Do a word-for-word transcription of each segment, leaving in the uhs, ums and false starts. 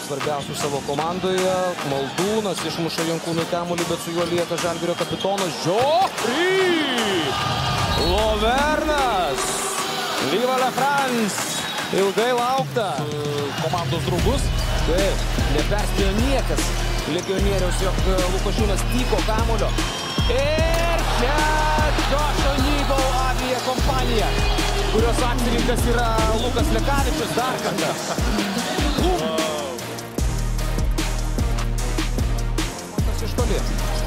svarbiausių savo komandoje. Maldūnas išmuša Jankūnui kamuolį, bet su juo lieka Žalgirio kapitonas Žiopry. Lovernas. Viva la France. Ilgai laukta. Komandos draugus. Taip, neperspėjo niekas legionieriaus, jog Lukošiūnas tyko kamuolio. Ir čia Džošo Nybau avija kompanija, kurios akcininkas yra Lukas Lekavičius dar kartą. Matas iš toli.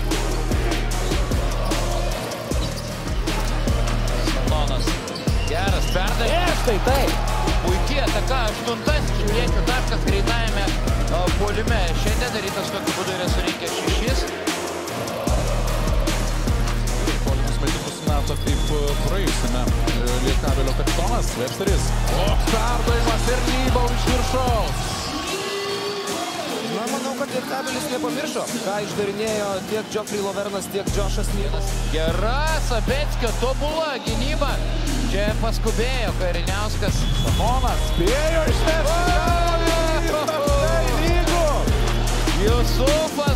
Salonas. Geras perdavimas. Ir štai taip. Puikiai ataka, aštuntasis šiauliečių taškas greitajame puolime. Šiandien Rytas tokiu būdu yra surinkęs šešis. Polimus metimus meto kaip praėjusiame Lietkavelio kapitonas Websteris. O, perdavimas ir Nybau iš viršaus. Na, manau, kad Lietkabelis nepamiršo, ką išdarinėjo tiek Žiopry Lovernas, tiek Džošas Nybas. Gera Sabeckio tobula gynyba. Čia paskubėjo Kariniauskas. Samonas spėjo išmesti. Jusufas.